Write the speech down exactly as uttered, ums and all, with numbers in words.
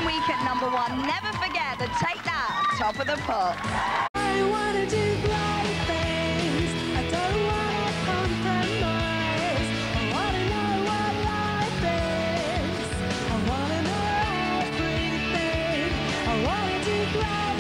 second week at number one. Never forget to take that top of the pot. I wanna do great things. I don't wanna compromise. I wanna know what life is. I wanna know everything. I wanna do great